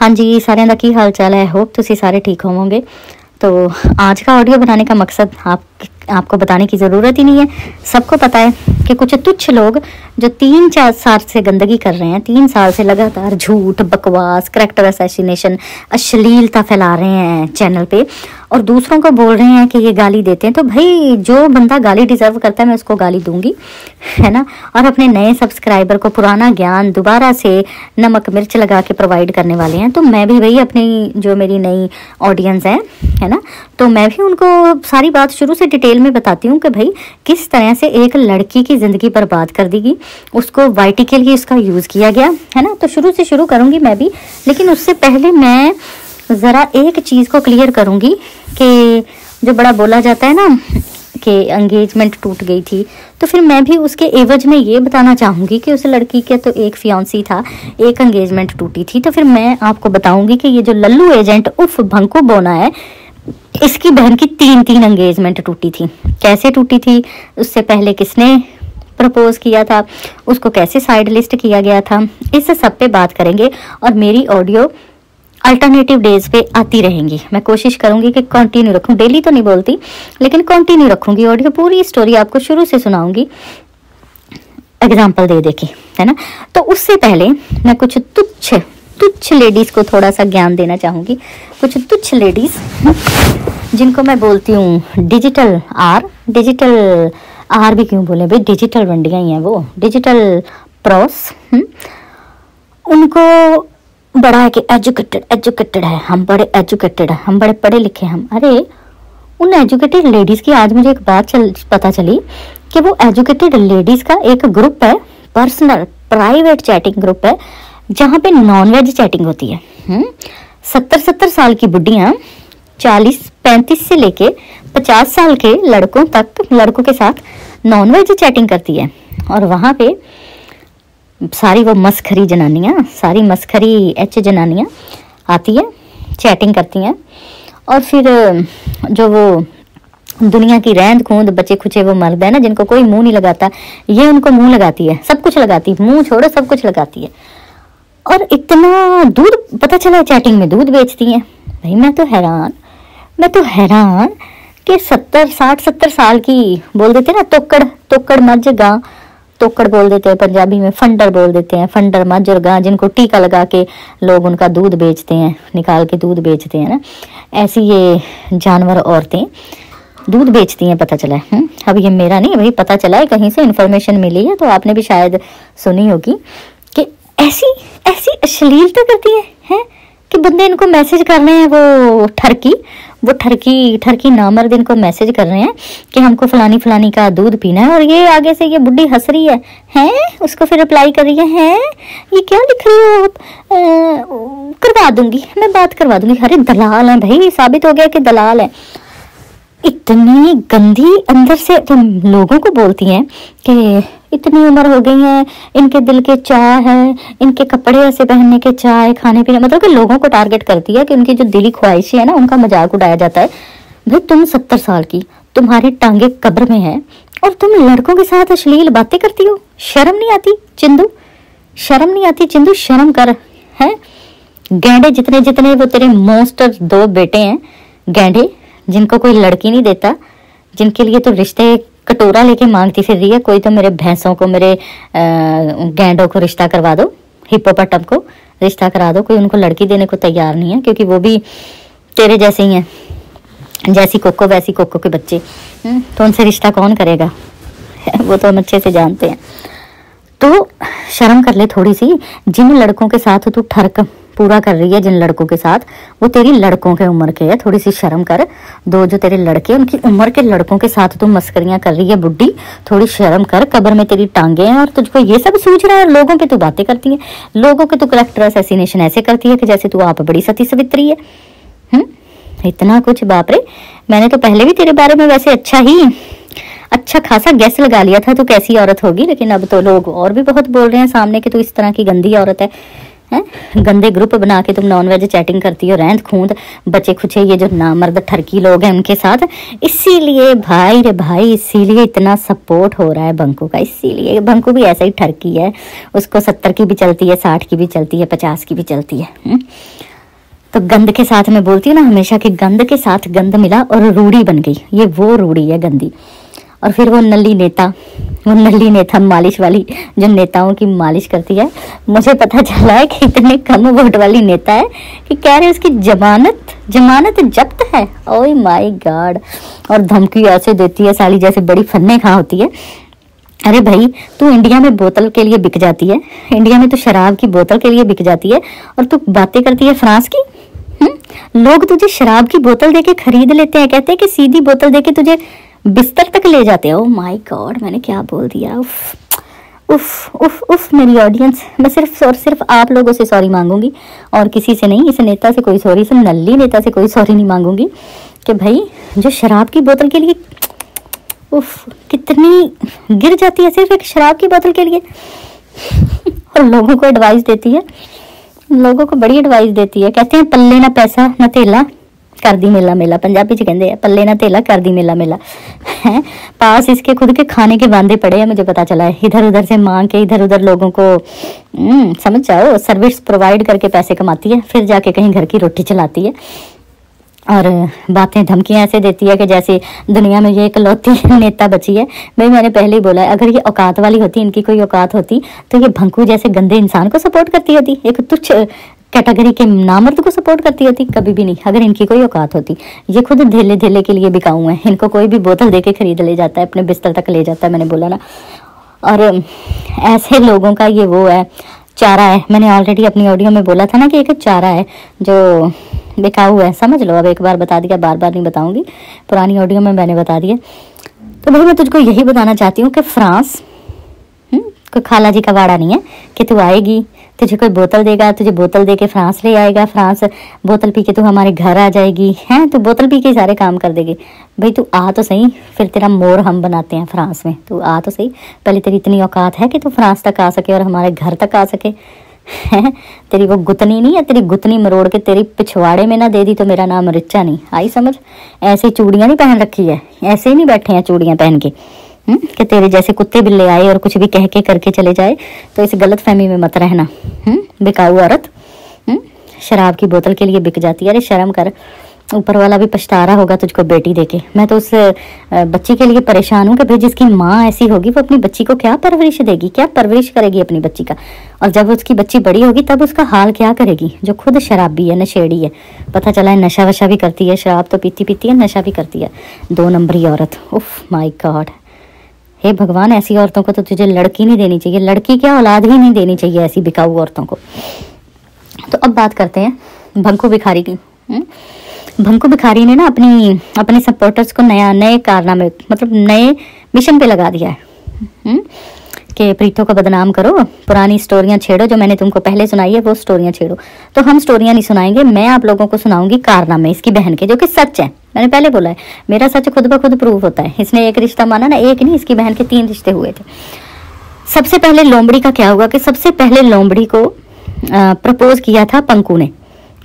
हाँ जी, सारे दा की हाल चाल है। होप तुसी सारे ठीक होवोगे। तो आज का ऑडियो बनाने का मकसद आपको बताने की ज़रूरत ही नहीं है। सबको पता है कि कुछ तुच्छ लोग जो 3-4 साल से गंदगी कर रहे हैं, 3 साल से लगातार झूठ, बकवास, करैक्टर असैसिनेशन, अश्लीलता फैला रहे हैं चैनल पे और दूसरों को बोल रहे हैं कि ये गाली देते हैं। तो भाई जो बंदा गाली डिजर्व करता है मैं उसको गाली दूंगी, है ना। और अपने नए सब्सक्राइबर को पुराना ज्ञान दोबारा से नमक मिर्च लगा के प्रोवाइड करने वाले हैं। तो मैं भी भाई अपनी जो मेरी नई ऑडियंस है ना, तो मैं भी उनको सारी बात शुरू से डिटेल में बताती हूँ कि भाई किस तरह से एक लड़की की ज़िंदगी बर्बाद कर देगी, उसको वाईटी के लिए उसका यूज़ किया गया, है ना। तो शुरू से शुरू करूँगी मैं भी, लेकिन उससे पहले मैं ज़रा एक चीज़ को क्लियर करूँगी कि जो बड़ा बोला जाता है ना कि एंगेजमेंट टूट गई थी, तो फिर मैं भी उसके एवज में ये बताना चाहूँगी कि उस लड़की के तो एक फियांसी था, एक एंगेजमेंट टूटी थी। तो फिर मैं आपको बताऊँगी कि ये जो लल्लू एजेंट उफ भंकू बोना है, इसकी बहन की 3 एंगेजमेंट टूटी थी। कैसे टूटी थी, उससे पहले किसने प्रपोज किया था, उसको कैसे साइड लिस्ट किया गया था, इस सब पे बात करेंगे। और मेरी ऑडियो अल्टरनेटिव डेज पे आती रहेंगी। मैं कोशिश करूंगी कि कंटिन्यू रखूं, डेली तो नहीं बोलती लेकिन कंटिन्यू रखूंगी ऑडियो, पूरी स्टोरी आपको शुरू से सुनाऊंगी एग्जाम्पल दे दे के, है ना। तो उससे पहले मैं कुछ तुच्छ लेडीज को थोड़ा सा ज्ञान देना चाहूंगी। कुछ तुच्छ लेडीज जिनको मैं बोलती हूँ डिजिटल आर भी क्यों बोले भाई, डिजिटल वंडियां ही हैं वो, डिजिटल प्रॉस। उनको बड़ा है कि एजुकेटेड है, हम बड़े एजुकेटेड है, हम बड़े पढ़े लिखे हम। अरे उन एजुकेटेड लेडीज की आज मुझे एक बात पता चली कि वो एजुकेटेड लेडीज का एक ग्रुप है, पर्सनल प्राइवेट चैटिंग ग्रुप है, जहाँ पे नॉनवेज चैटिंग होती है। 70 साल की बुढ़ियाँ 40-35 से लेके 50 साल के लड़कों तक, लड़कों के साथ नॉनवेज चैटिंग करती है। और वहाँ पे सारी वो मस्खरी जनानियाँ, सारी मस्खरी जनानियाँ आती है, चैटिंग करती हैं। और फिर जो वो दुनिया की रेंद खूंद बचे खुचे वो मर्द है ना, जिनको कोई मुंह नहीं लगाता, ये उनको मुंह लगाती है, सब कुछ लगाती है, मुंह छोड़ो सब कुछ लगाती है। और इतना दूध, पता चला चैटिंग में दूध बेचती हैं। भाई मैं तो हैरान कि 70 साल की बोल देते ना, तोकड़ मज गां, तोकड़ बोल देते हैं पंजाबी में, फंडर बोल देते हैं, फंडर मज और गां, जिनको टीका लगा के लोग उनका दूध बेचते हैं, निकाल के दूध बेचते हैं ना, ऐसी ये जानवर औरतें दूध बेचती हैं, पता चला है। अब ये मेरा नहीं भाई, पता चला है, कहीं से इन्फॉर्मेशन मिली है, तो आपने भी शायद सुनी होगी कि ऐसी अश्लीलता करती है कि बंदे इनको मैसेज कर रहे हैं, वो ठरकी नामर्द इनको मैसेज कर रहे हैं कि हमको फलानी का दूध पीना है। और ये आगे से ये बुढ़ी हंस रही है उसको फिर रिप्लाई कर रही है ये क्या लिख रही हो आप, करवा दूंगी, मैं बात करवा दूंगी। अरे दलाल है भाई, साबित हो गया कि दलाल है। इतनी गंदी अंदर से तुम लोगों को बोलती हैं कि इतनी उम्र हो गई है, इनके दिल के चाह है, इनके कपड़े ऐसे पहनने के चाह है, खाने पीने, मतलब कि लोगों को टारगेट करती है कि उनकी जो दिली ख्वाहिशें है ना, उनका मजाक उड़ाया जाता है। भाई तुम 70 साल की, तुम्हारी टांगे कब्र में है और तुम लड़कों के साथ अश्लील बातें करती हो। शर्म नहीं आती चिंदू, शर्म कर। है गैंडे जितने वो तेरे मोस्टर 2 बेटे हैं, गैंडे जिनको कोई लड़की नहीं देता, जिनके लिए तो रिश्ते कटोरा लेके मांगती फिर रही है। कोई तो मेरे भैंसों को, मेरे गैंडों को रिश्ता करवा दो, हिप्पोपोटम को रिश्ता करा दो। कोई उनको लड़की देने को तैयार नहीं है, क्योंकि वो भी तेरे जैसे ही हैं, जैसी कोको वैसी कोको के बच्चे। तो उनसे रिश्ता कौन करेगा वो तो हम अच्छे से जानते हैं। तो शर्म कर ले थोड़ी सी। जिन लड़कों के साथ तू ठरक पूरा कर रही है, जिन लड़कों के साथ, वो तेरी लड़कों के उम्र के है, थोड़ी सी शर्म कर। दो जो तेरे लड़के, उनकी उम्र के लड़कों के साथ तू मस्करियां कर रही है बुड्ढी, थोड़ी शर्म कर। कब्र में तेरी टांगे हैं और तुझको ये सब सूझ रहा है, लोगों की तू बातें करती है, लोगों के तू करैक्टर असैसिनेशन ऐसे करती है कि जैसे तू आप बड़ी सती सवित्री है। इतना कुछ, बाप रे। मैंने तो पहले भी तेरे बारे में वैसे अच्छा खासा गैस लगा लिया था तू कैसी औरत होगी, लेकिन अब तो लोग और भी बहुत बोल रहे हैं सामने कि तू इस तरह की गंदी औरत है। गंदे ग्रुप बना के तुम नॉनवेज चैटिंग करती हो, रेंद खूंद बचे खुचे ये जो नामर्द ठरकी लोग हैं उनके साथ। इसीलिए भाई रे भाई, इसीलिए इतना सपोर्ट हो रहा है बंकू का। इसीलिए बंकू भी ऐसा ही ठरकी है, उसको 70 की भी चलती है, 60 की भी चलती है, 50 की भी चलती है। तो गंद के साथ मैं बोलती हूँ ना हमेशा कि गंद के साथ गंद मिला और रूढ़ी बन गई, ये वो रूढ़ी है गंदी। और फिर वो नल्ली नेता मालिश वाली जो नेताओं की मालिश करती है, मुझे पता चला है कि इतने कम वोट वाली नेता है कि कह रहे उसकी जमानत जब्त है। Oh my God. और धमकी ऐसे देती है साली जैसे बड़ी फन्ने खा होती है। अरे भाई तू इंडिया में बोतल के लिए बिक जाती है, इंडिया में तो शराब की बोतल के लिए बिक जाती है और तू बातें करती है फ्रांस की। लोग तुझे शराब की बोतल देके खरीद लेते हैं, कहते हैं कि सीधी बोतल देके तुझे बिस्तर तक ले जाते हैं। ओह माय गॉड, मैंने क्या बोल दिया। उफ उफ उफ उफ मेरी ऑडियंस, मैं सिर्फ और सिर्फ आप लोगों से सॉरी मांगूंगी और किसी से नहीं। इस नेता से कोई सॉरी, इस नल्ली नेता से कोई सॉरी नहीं मांगूंगी कि भाई जो शराब की बोतल के लिए उफ कितनी गिर जाती है सिर्फ एक शराब की बोतल के लिए। और लोगों को एडवाइस देती है, लोगों को बड़ी एडवाइस देती है। कहते हैं पल्ले ना पैसा ना तेला कर दी मेला मेला, पंजाबी च कहते हैं पल्ले ना तेला कर दी मेला मेला है। पास इसके खुद के खाने के वांदे पड़े हैं, मुझे पता चला है। इधर उधर से मांग के इधर उधर लोगों को समझ जाओ सर्विस प्रोवाइड करके पैसे कमाती है, फिर जाके कहीं घर की रोटी चलाती है। और बातें धमकियां ऐसे देती है कि जैसे दुनिया में ये इकलौती नेता बची है। भाई मैंने पहले ही बोला है, अगर ये औकात वाली होती, इनकी कोई औकात होती तो ये भंकू जैसे गंदे इंसान को सपोर्ट करती होती, एक तुच्छ कैटेगरी के नामर्द को सपोर्ट करती होती, कभी भी नहीं। अगर इनकी कोई औकात होती, ये खुद धेले धेले के लिए बिकाऊ है। इनको कोई भी बोतल देके खरीद ले जाता है, अपने बिस्तर तक ले जाता है, मैंने बोला ना। और ऐसे लोगों का ये वो है, चारा है। मैंने ऑलरेडी अपनी ऑडियो में बोला था ना कि एक चारा है जो बिकाऊ है, समझ लो। अब एक बार बता दिया, बार बार नहीं बताऊंगी, पुरानी ऑडियो में मैंने बता दिया। तो भाई मैं तुझको यही बताना चाहती हूँ कि फ्रांस कोई खाला जी का वाड़ा नहीं है कि तू आएगी, तुझे कोई बोतल देगा, तुझे बोतल दे के फ्रांस ले आएगा, फ्रांस बोतल पी के तू हमारे घर आ जाएगी, हैं तू बोतल पी के सारे काम कर देगी। भाई तू आ तो सही, फिर तेरा मोर हम बनाते हैं फ्रांस में। तू आ तो सही, पहले तेरी इतनी औकात है कि तू फ्रांस तक आ सके और हमारे घर तक आ सके। है तेरी वो गुतनी नहीं है, तेरी गुतनी मरोड़ के तेरी पिछवाड़े में ना दे दी तो मेरा नाम रिचा नहीं। आई समझ? ऐसे चूड़ियां नहीं पहन रखी है, ऐसे ही नहीं बैठे हैं चूड़ियां पहन के कि तेरे जैसे कुत्ते बिल्ले आए और कुछ भी कह के करके चले जाए। तो इस गलत फहमी में मत रहना। बिकाऊ औरत शराब की बोतल के लिए बिक जाती है। अरे शर्म कर, ऊपर वाला भी पछता रहा होगा तुझको बेटी देके। मैं तो उस बच्ची के लिए परेशान हूँ कि भाई जिसकी माँ ऐसी होगी वो अपनी बच्ची को क्या परवरिश देगी, क्या परवरिश करेगी अपनी बच्ची का। और जब उसकी बच्ची बड़ी होगी तब उसका हाल क्या करेगी, जो खुद शराबी है, नशेड़ी है। पता चला है नशा वशा भी करती है, शराब तो पीती है, नशा भी करती है। 2 नंबरी औरत। उफ माय गॉड, हे भगवान, ऐसी औरतों को तो तुझे लड़की नहीं देनी चाहिए, लड़की क्या औलाद ही नहीं देनी चाहिए ऐसी बिकाऊ औरतों को। तो अब बात करते हैं भंकू भिखारी की। भंकू भिखारी ने ना अपने सपोर्टर्स को नए कारनामे, मतलब नए मिशन पे लगा दिया है कि प्रीतो को बदनाम करो, पुरानी स्टोरियां छेड़ो, जो मैंने तुमको पहले सुनाई है वो स्टोरियां छेड़ो। तो हम स्टोरियां नहीं सुनाएंगे, मैं आप लोगों को सुनाऊंगी कारनामे इसकी बहन के, जो कि सच है। मैंने पहले बोला है, मेरा सच खुद ब खुद प्रूव होता है। इसने एक रिश्ता माना ना, एक नहीं, इसकी बहन के 3 रिश्ते हुए थे। सबसे पहले लोमड़ी का क्या हुआ कि सबसे पहले लोमड़ी को प्रपोज किया था पंकू ने,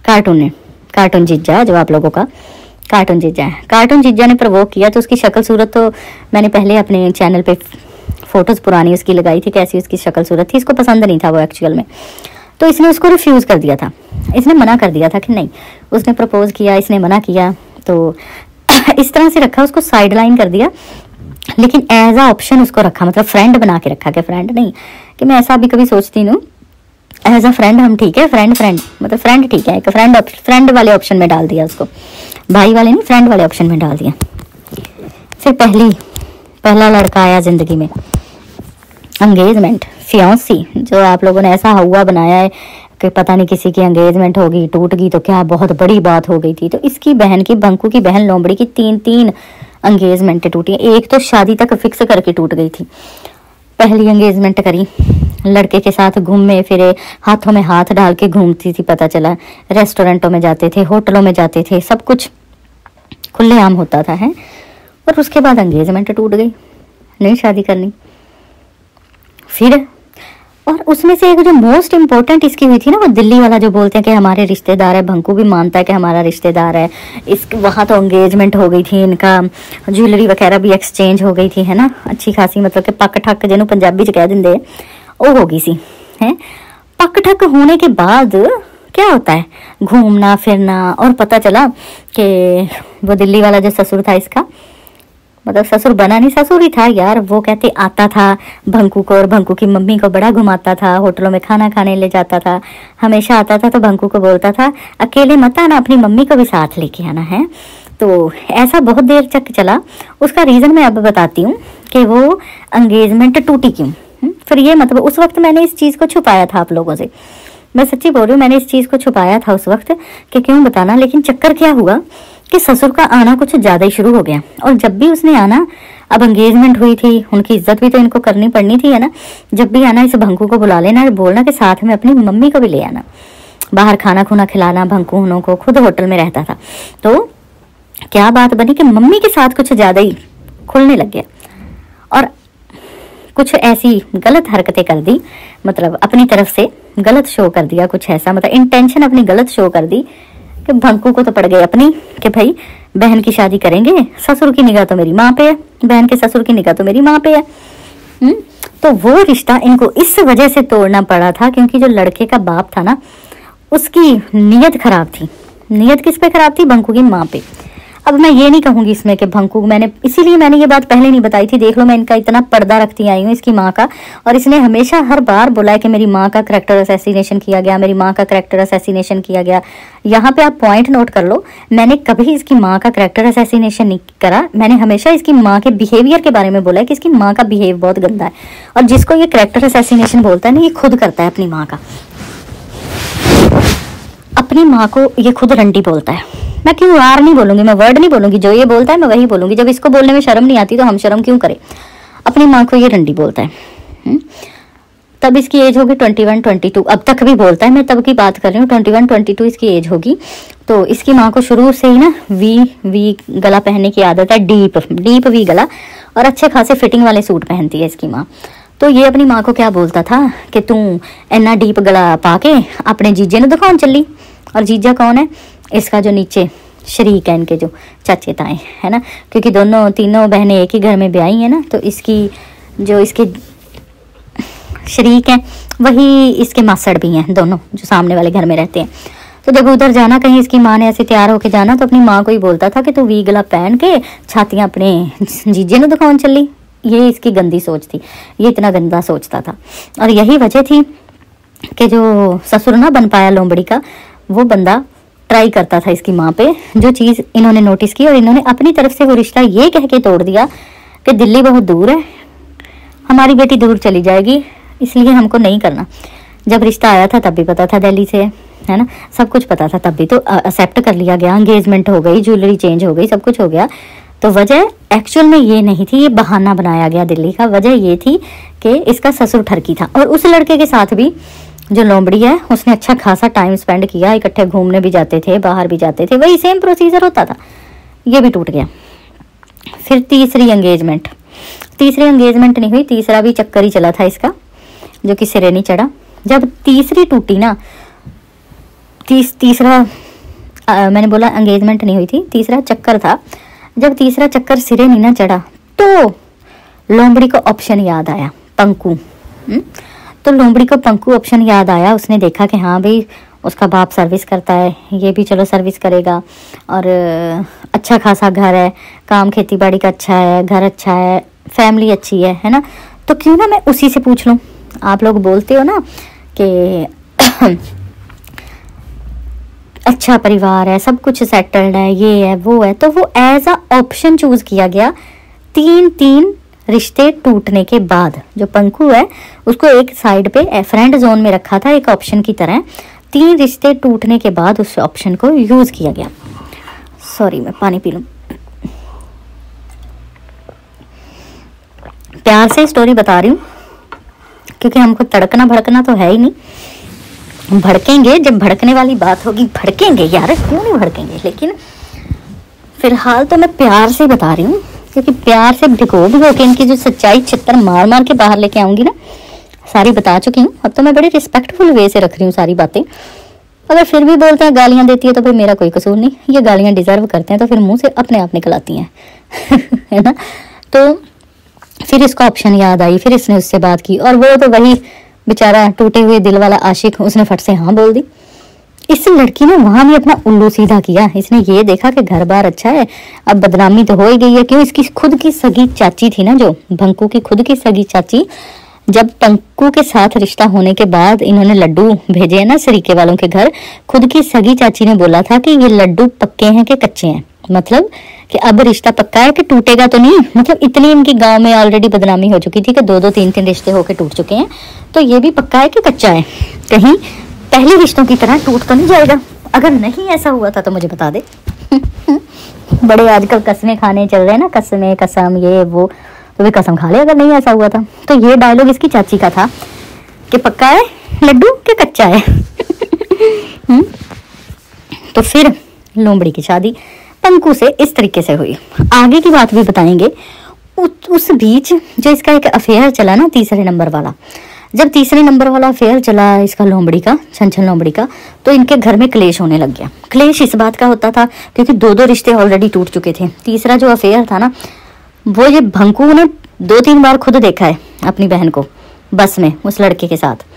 कार्टून जीजा, जो आप लोगों का कार्टून जीजा है। कार्टून जीजा ने प्रवोक किया। तो उसकी शक्ल सूरत तो मैंने पहले अपने चैनल पे फोटोज पुरानी उसकी लगाई थी, कैसी उसकी शक्ल सूरत थी। इसको पसंद नहीं था वो एक्चुअल में, तो इसने उसको रिफ्यूज कर दिया था, इसने मना कर दिया था कि नहीं। उसने प्रपोज किया, इसने मना किया, तो इस तरह से रखा, उसको साइड लाइन कर दिया, लेकिन एज अ ऑप्शन उसको रखा, मतलब फ्रेंड बना के रखा। कि फ्रेंड नहीं, कि मैं ऐसा भी कभी सोचती हूँ, एज अ फ्रेंड हम ठीक है, फ्रेंड मतलब फ्रेंड ठीक है, एक फ्रेंड वाले ऑप्शन में डाल दिया उसको, भाई वाले नहीं, फ्रेंड वाले ऑप्शन में डाल दिया। फिर पहला लड़का आया जिंदगी में, एंगेजमेंट, फियांसी, जो आप लोगों ने ऐसा हुआ बनाया है कि पता नहीं किसी की एंगेजमेंट होगी, टूट गई तो क्या बहुत बड़ी बात हो गई थी। तो इसकी बहन की, बंकू की बहन लोमड़ी की 3 एंगेजमेंट टूटी। एक तो शादी तक फिक्स करके टूट गई थी। पहली एंगेजमेंट करी, लड़के के साथ घूमे फिरे, हाथों में हाथ डाल के घूमती थी, पता चला रेस्टोरेंटों में जाते थे, होटलों में जाते थे, सब कुछ खुलेआम होता था है। और उसके बाद एंगेजमेंट टूट गई, नहीं शादी करनी। फिर और उसमें से एक जो मोस्ट इम्पोर्टेंट इसकी हुई थी ना, वो दिल्ली वाला जो बोलते हैं कि हमारे रिश्तेदार है, भंकू भी मानता है कि हमारा रिश्तेदार है। वहाँ तो एंगेजमेंट हो गई थी, इनका ज्वेलरी वगैरह भी एक्सचेंज हो गई थी, है ना, अच्छी खासी, मतलब कि पक ठक जिन्हों पंजाबी च कह देंगे वो हो गई सी है। पक ठक होने के बाद क्या होता है घूमना फिरना। और पता चला कि वो दिल्ली वाला जो ससुर था इसका, मतलब ससुर बना नहीं, ससुर ही था यार, वो कहते आता था भंकू को और भंकू की मम्मी को बड़ा घुमाता था, होटलों में खाना खाने ले जाता था, हमेशा आता था तो भंकू को बोलता था अकेले मत आना, अपनी मम्मी को भी साथ लेके आना है। तो ऐसा बहुत देर तक चला। उसका रीज़न मैं अब बताती हूँ कि वो एंगेजमेंट टूटी क्यों। फिर ये मतलब उस वक्त मैंने इस चीज़ को छुपाया था आप लोगों से, मैं सच्ची बोल रही हूँ, मैंने इस चीज़ को छुपाया था उस वक्त कि क्यों बताना। लेकिन चक्कर क्या हुआ कि ससुर का आना कुछ ज़्यादा ही शुरू हो गया। और जब भी उसने आना, अब एंगेजमेंट हुई थी, उनकी इज्जत भी तो इनको करनी पड़नी थी है ना। जब भी आना इस भंकू को बुला लेना, बोलना कि साथ में अपनी मम्मी को भी ले आना, बाहर खाना खुना खिलाना भंकू उन्हों को, खुद होटल में रहता था। तो क्या बात बनी कि मम्मी के साथ कुछ ज़्यादा ही खुलने लग गया और कुछ ऐसी गलत हरकतें कर दी, मतलब अपनी तरफ से गलत शो कर दिया कुछ ऐसा, मतलब इंटेंशन अपनी गलत शो कर दी कि भंकू को तो पड़ गई अपनी कि भाई बहन की शादी करेंगे, ससुर की निगाह तो मेरी माँ पे है, बहन के ससुर की निगाह तो मेरी माँ पे है। तो वो रिश्ता इनको इस वजह से तोड़ना पड़ा था क्योंकि जो लड़के का बाप था ना, उसकी नीयत खराब थी। नीयत किस पे खराब थी? भंकू की माँ पे। अब मैं ये नहीं कहूंगी इसमें कि भंकू, मैंने इसीलिए मैंने ये बात पहले नहीं बताई थी। देख लो मैं इनका इतना पर्दा रखती आई हूँ इसकी माँ का, और इसने हमेशा हर बार बोला है कि मेरी माँ का करैक्टर असैसिनेशन किया गया, मेरी माँ का करैक्टर असैसिनेशन किया गया। यहाँ पे आप पॉइंट नोट कर लो, मैंने कभी इसकी माँ का करैक्टर असैसिनेशन नहीं करा। मैंने हमेशा इसकी माँ के बिहेवियर के बारे में बोला है कि इसकी माँ का बिहेव बहुत गंदा है, और जिसको ये करैक्टर असैसिनेशन बोलता है ना, ये खुद करता है अपनी माँ का। अपनी माँ को ये खुद रंडी बोलता है। मैं क्यों आर नहीं बोलूंगी, मैं वर्ड नहीं बोलूंगी, जो ये बोलता है मैं वही बोलूंगी। जब इसको बोलने में शर्म नहीं आती तो हम शर्म क्यों करें? अपनी माँ को ये रंडी बोलता है। तब इसकी एज होगी 21-22, अब तक भी बोलता है, मैं तब की बात कर रही हूँ। 21-22 इसकी एज होगी। तो इसकी माँ को शुरू से ही ना वी गला पहनने की आदत है, डीप वी गला, और अच्छे खासे फिटिंग वाले सूट पहनती है इसकी माँ। तो ये अपनी माँ को क्या बोलता था कि तू इन्ना डीप गला पा के अपने जीजे ने दिखाने चली। और जीजा कौन है? इसका जो नीचे शरीक है, इनके जो चाचे ताए है ना, क्योंकि दोनों तीनों बहनें एक ही घर में ब्याही है ना। तो इसकी जो इसके शरीक हैं वही इसके मासड़ भी हैं, दोनों जो सामने वाले घर में रहते हैं। तो जब उधर जाना कहीं इसकी माँ ने ऐसे तैयार होके जाना, तो अपनी माँ को ही बोलता था कि तू वी गला पहन के छातियाँ अपने जीजे ने दिखाने चली। ये इसकी गंदी सोच थी, ये इतना गंदा सोचता था। और यही वजह थी कि जो ससुर ना बन पाया लोमड़ी का, वो बंदा ट्राई करता था इसकी माँ पे। जो चीज़ इन्होंने नोटिस की और इन्होंने अपनी तरफ से वो रिश्ता ये कह के तोड़ दिया कि दिल्ली बहुत दूर है, हमारी बेटी दूर चली जाएगी, इसलिए हमको नहीं करना। जब रिश्ता आया था तब भी पता था दिल्ली से है ना, सब कुछ पता था, तब भी तो एक्सेप्ट कर लिया गया। एंगेजमेंट हो गई, ज्वेलरी चेंज हो गई, सब कुछ हो गया। तो वजह एक्चुअल में ये नहीं थी, ये बहाना बनाया गया दिल्ली का। वजह ये थी कि इसका ससुर ठरकी था। और उस लड़के के साथ भी जो लोमड़ी है, उसने अच्छा खासा टाइम स्पेंड किया, इकट्ठे घूमने भी जाते थे, बाहर भी जाते थे, वही सेम प्रोसीजर होता था। ये भी टूट गया। फिर तीसरी एंगेजमेंट नहीं हुई, तीसरा भी चक्कर ही चला था इसका, जो कि सिरे नहीं चढ़ा। जब तीसरी टूटी ना, तीसरा मैंने बोला एंगेजमेंट नहीं हुई थी, तीसरा चक्कर था। जब तीसरा चक्कर सिरे नहीं ना चढ़ा तो लोमड़ी को ऑप्शन याद आया, पंकु। तो लोमड़ी को पंकु ऑप्शन याद आया। उसने देखा कि हाँ भाई उसका बाप सर्विस करता है, ये भी चलो सर्विस करेगा, और अच्छा खासा घर है, काम खेती बाड़ी का अच्छा है, घर अच्छा है, फैमिली अच्छी है ना। तो क्यों ना मैं उसी से पूछ लूँ। आप लोग बोलते हो ना कि अच्छा परिवार है, सब कुछ सेटल्ड है, ये है वो है। तो वो एज अ ऑप्शन चूज किया गया। 3 रिश्ते टूटने के बाद जो पंकु है उसको एक साइड पे फ्रेंड जोन में रखा था, एक ऑप्शन की तरह। 3 रिश्ते टूटने के बाद उस ऑप्शन को यूज किया गया। सॉरी, मैं पानी पी लूं। प्यार से स्टोरी बता रही हूँ क्योंकि हमको तड़कना भड़कना तो है ही नहीं। भड़केंगे, जब भड़कने वाली बात होगी भड़केंगे यार, क्यों नहीं भड़केंगे। लेकिन फिलहाल तो मैं प्यार से बता रही हूँ, क्योंकि प्यार से भिगो के इनकी जो सच्चाई छितर मार के बाहर लेके आऊंगी ना, सारी बता चुकी हूँ। अब तो मैं बड़ी रिस्पेक्टफुल वे से रख रही हूँ सारी बातें। अगर फिर भी बोलते हैं गालियाँ देती है तो फिर मेरा कोई कसूर नहीं, ये गालियाँ डिजर्व करते हैं तो फिर मुंह से अपने आप निकल आती हैं है ना। तो फिर इसको ऑप्शन याद आई, फिर इसने उससे बात की, और वो तो वही बेचारा टूटे हुए दिल वाला आशिक, उसने फट से हाँ बोल दी इस लड़की ने वहां भी अपना उल्लू सीधा किया। इसने ये देखा कि घर बार अच्छा है, अब बदनामी तो हो ही गई है। क्यों, इसकी खुद की सगी चाची थी ना, जो भंकू की खुद की सगी चाची, जब पंकु के साथ रिश्ता होने के बाद इन्होंने लड्डू भेजे हैं ना सरीके वालों के घर, खुद की सगी चाची ने बोला था कि ये लड्डू पक्के हैं कि कच्चे हैं, मतलब कि अब रिश्ता पक्का है कि टूटेगा तो नहीं। मतलब इतनी इनकी गांव में ऑलरेडी बदनामी हो चुकी थी कि 2-2 3-3 रिश्ते होके टूट चुके हैं, तो ये भी पक्का है कि कच्चा है, कहीं पहले रिश्तों की तरह टूट तो नहीं जाएगा। अगर नहीं ऐसा हुआ था तो मुझे बता दे। बड़े आजकल कसमें खाने चल रहे हैं ना, कसमें कसम ये वो, तो वे कसम खा ले अगर नहीं ऐसा हुआ था। तो ये डायलॉग इसकी चाची का था कि पक्का है लड्डू के कच्चा है। तो फिर लोमड़ी की शादी पंकु से इस तरीके से हुई। आगे की बात भी बताएंगे। उस बीच जो इसका एक अफेयर चला ना, तीसरे नंबर वाला, जब तीसरे नंबर वाला अफेयर चला इसका लोमड़ी का, छन लोमड़ी का, तो इनके घर में क्लेश होने लग गया। क्लेश इस बात का होता था क्योंकि 2-2 रिश्ते ऑलरेडी टूट चुके थे। तीसरा जो अफेयर था ना, वो ये भंकू ने 2-3 बार खुद देखा है अपनी बहन को बस में उस लड़के के साथ।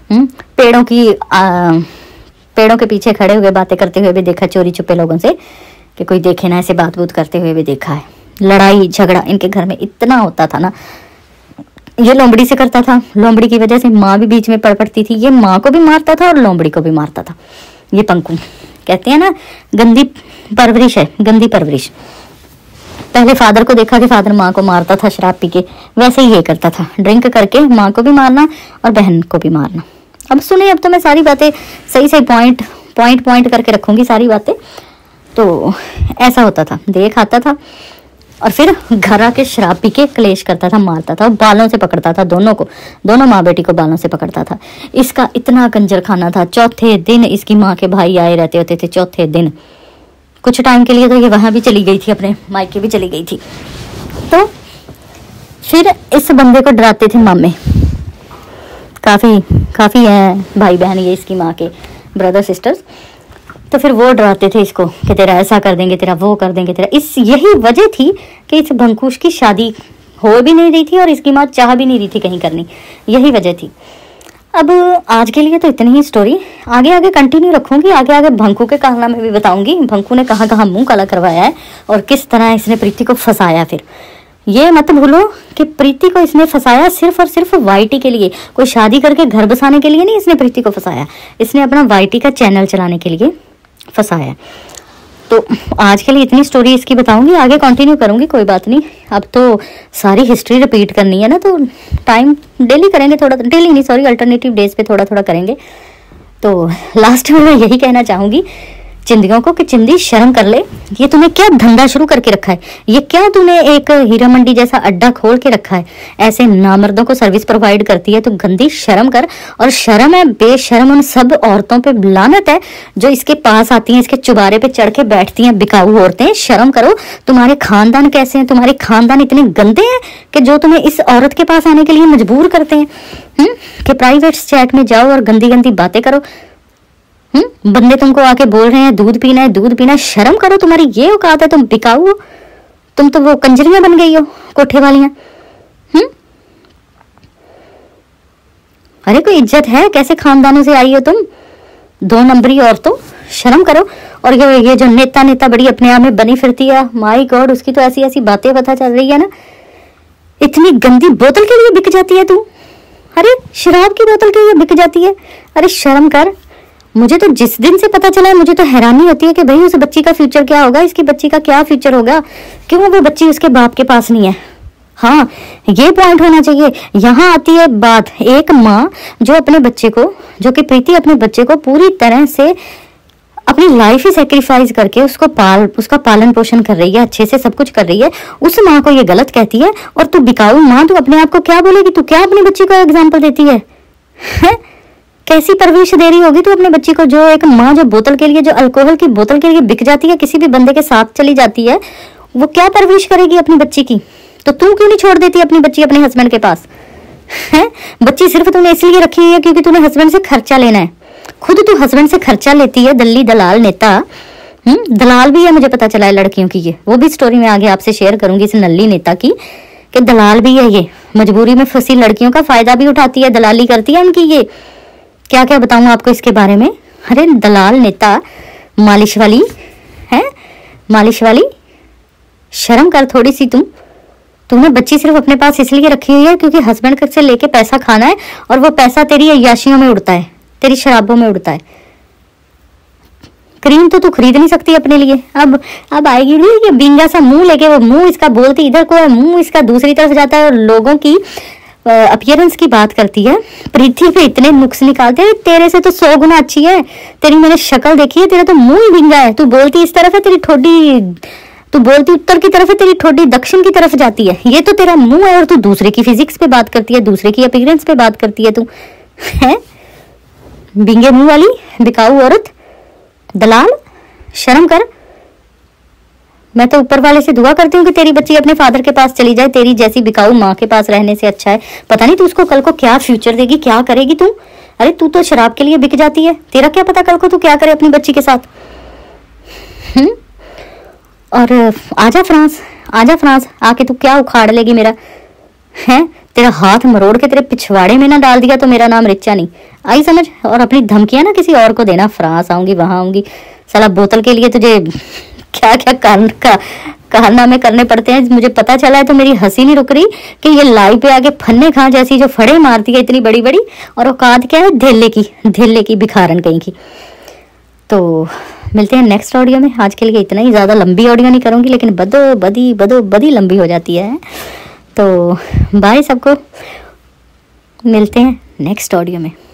पेड़ों के पीछे खड़े हुए बातें करते हुए भी देखा, चोरी छुपे लोगों से कि कोई देखे ना, ऐसे बात बूत करते हुए भी देखा है। लड़ाई झगड़ा इनके घर में इतना होता था ना, ये लोमड़ी से करता था, लोमड़ी की वजह से माँ भी बीच में पड़ पड़ती थी, ये माँ को भी मारता था और लोमड़ी को भी मारता था। ये पंकु कहते हैं ना, गंदी परवरिश है, गंदी परवरिश। पहले फादर को देखा कि फादर माँ को मारता था शराब पी के, वैसे ही ये करता था, ड्रिंक करके माँ को भी मारना और बहन को भी मारना। अब सुने, अब तो मैं सारी बातें सही पॉइंट करके रखूंगी सारी बातें। तो ऐसा होता था, देख आता था और फिर घर आके शराब पी के क्लेश करता था, मारता था, बालों से पकड़ता था दोनों को, दोनों माँ बेटी को बालों से पकड़ता था। इसका इतना कंजर खाना था। चौथे दिन इसकी माँ के भाई आए रहते होते थे, चौथे दिन कुछ टाइम के लिए तो ये वहां भी चली गई थी, अपने मायके भी चली गई थी। तो फिर इस बंदे को डराते थे मामे, काफी हैं भाई बहन ये इसकी माँ के, ब्रदर सिस्टर्स। तो फिर वो डराते थे इसको कि तेरा ऐसा कर देंगे, तेरा वो कर देंगे, तेरा। यही वजह थी कि इस भंकुश की शादी हो भी नहीं रही थी और इसकी माँ चाह भी नहीं रही थी कहीं करनी, यही वजह थी। अब आज के लिए तो इतनी ही स्टोरी, आगे कंटिन्यू रखूंगी। आगे भंकू के कारनामे भी बताऊंगी, भंकू ने कहाँ मुंह काला करवाया है और किस तरह इसने प्रीति को फंसाया। फिर ये मत भूलो कि प्रीति को इसने फंसाया सिर्फ और सिर्फ वाईटी के लिए, कोई शादी करके घर बसाने के लिए नहीं इसने प्रीति को फंसाया, इसने अपना वाईटी का चैनल चलाने के लिए फंसाया। तो आज के लिए इतनी स्टोरी इसकी बताऊंगी, आगे कंटिन्यू करूंगी, कोई बात नहीं। अब तो सारी हिस्ट्री रिपीट करनी है ना, तो टाइम डेली करेंगे, थोड़ा डेली नहीं सॉरी अल्टरनेटिव डेज पे थोड़ा करेंगे। तो लास्ट में मैं यही कहना चाहूंगी चिंदियों को कि चिंदी शर्म कर ले, ये तूने क्या धंधा शुरू करके रखा है, ये क्या तूने एक हीरा मंडी जैसा अड्डा खोल के रखा है, ऐसे नामर्दों को सर्विस प्रोवाइड करती है, तो गंदी शर्म कर। और शर्म है बेशर्म उन सब औरतों पे, लानत है जो इसके पास आती हैं, इसके चुबारे पे चढ़ के बैठती हैं, बिकाऊ औरतें। शर्म करो, तुम्हारे खानदान कैसे हैं, तुम्हारे खानदान इतने गंदे हैं कि जो तुम्हें इस औरत के पास आने के लिए मजबूर करते हैं कि प्राइवेट चैट में जाओ और गंदी गंदी बातें करो। बंदे तुमको आके बोल रहे हैं दूध पीना है, शर्म करो, तुम्हारी ये औकात है, तुम बिकाऊ हो, तुम तो वो कंजरियां बन गई हो कोठे वालियां। अरे कोई इज्जत है, कैसे खानदानों से आई हो तुम, 2 नंबरी औरतों, शर्म करो। और ये जो नेता बड़ी अपने आप में बनी फिरती है, माय गॉड, उसकी तो ऐसी बातें पता चल रही है ना, इतनी गंदी बोतल के लिए बिक जाती है तू। अरे शराब की बोतल के लिए बिक जाती है, अरे शर्म कर। मुझे तो जिस दिन से पता चला है, मुझे तो हैरानी होती है कि भाई उस बच्ची का फ्यूचर क्या होगा, इसकी बच्ची का क्या फ्यूचर होगा, क्यों वो बच्ची उसके बाप के पास नहीं है। हाँ, ये पॉइंट होना चाहिए। यहाँ आती है बात, एक माँ जो अपने बच्चे को, जो कि प्रीति अपने बच्चे को पूरी तरह से अपनी लाइफ ही सेक्रीफाइस करके उसका पालन पोषण कर रही है, अच्छे से सब कुछ कर रही है, उस माँ को ये गलत कहती है। और तू बिकाऊ माँ, तू अपने आप को क्या बोलेगी, तू क्या अपनी बच्ची को एग्जाम्पल देती है? कैसी परवरिश दे रही होगी तू अपने बच्ची को, जो एक माँ जो बोतल के लिए, जो अल्कोहल की बोतल के लिए बिक जाती है, किसी भी बंदे के साथ चली जाती है, वो क्या परवरिश करेगी अपनी बच्ची की? तो तू क्यों नहीं छोड़ देती अपनी बच्ची अपने हस्बैंड के पास? है बच्ची सिर्फ तूने इसलिए रखी है क्योंकि तूने हस्बैंड से खर्चा लेना है। खुद तू हस्बैंड से खर्चा लेती है, दल्ली दलाल नेता। दलाल भी है, मुझे पता चला है लड़कियों की, ये वो भी स्टोरी में आगे आपसे शेयर करूंगी इस नल्ली नेता की, कि दलाल भी है ये, मजबूरी में फंसी लड़कियों का फायदा भी उठाती है, दलाली करती है उनकी। ये क्या क्या बताऊं आपको इसके बारे में, अरे दलाल नेता, मालिश वाली है, मालिश वाली, शर्म कर थोड़ी सी। तूने बच्ची सिर्फ अपने पास इसलिए रखी हुई है क्योंकि हस्बैंड से लेके पैसा खाना है, और वो पैसा तेरी अय्याशियों में उड़ता है, तेरी शराबों में उड़ता है। क्रीम तो तू खरीद नहीं सकती अपने लिए। अब आएगी ये बिंगा सा मुंह लेके, वो मुंह इसका बोलती इधर को है, मुंह इसका दूसरी तरफ जाता है, और लोगों की अपीयरेंस की बात करती है। पृथ्वी पे इतने नुक्स निकालते हैं, तेरे से तो 100 गुना अच्छी है। तेरी मैंने शक्ल देखी है, तेरा तो मुंह ही बिंगा है। तू बोलती इस तरफ है, तेरी ठोडी, तू बोलती उत्तर की तरफ है, तेरी ठोडी दक्षिण की तरफ जाती है। ये तो तेरा मुंह है, और तू दूसरे की फिजिक्स पे बात करती है, दूसरे की अपीयरेंस पे बात करती है। तू है बिंगे मुंह वाली बिकाऊ औरत, दलाल, शर्म कर। मैं तो ऊपर वाले से दुआ करती हूँ कि तेरी बच्ची अपने फादर के पास चली जाए, तेरी जैसी बिकाऊ माँ के पास रहने से अच्छा है। पता नहीं तू उसको कल को क्या फ्यूचर देगी, क्या करेगी तू। अरे तू तो शराब के लिए बिक जाती है, तेरा क्या पता कल को तू क्या करे अपनी बच्ची के साथ। और आजा फ्रांस, आजा फ्रांस, आके तू क्या उखाड़ लेगी मेरा, है तेरा हाथ मरोड़ के तेरे पिछवाड़े में ना डाल दिया तो मेरा नाम रिचा नहीं। आई समझ। और अपनी धमकियां ना किसी और को देना, फ्रांस आऊंगी, वहां आऊंगी। साला बोतल के लिए तुझे क्या क्या कारनामे करने पड़ते हैं मुझे पता चला है। तो मेरी हंसी नहीं रुक रही कि ये लाइव पे आके फन्ने खां जैसी जो फड़े मारती है इतनी बड़ी बड़ी, और औकात क्या है धेले की भिखारन कहीं की। तो मिलते हैं नेक्स्ट ऑडियो में। आज के लिए इतना ही, ज़्यादा लंबी ऑडियो नहीं करूँगी, लेकिन बदो बदी लंबी हो जाती है। तो बाय सबको, मिलते हैं नेक्स्ट ऑडियो में।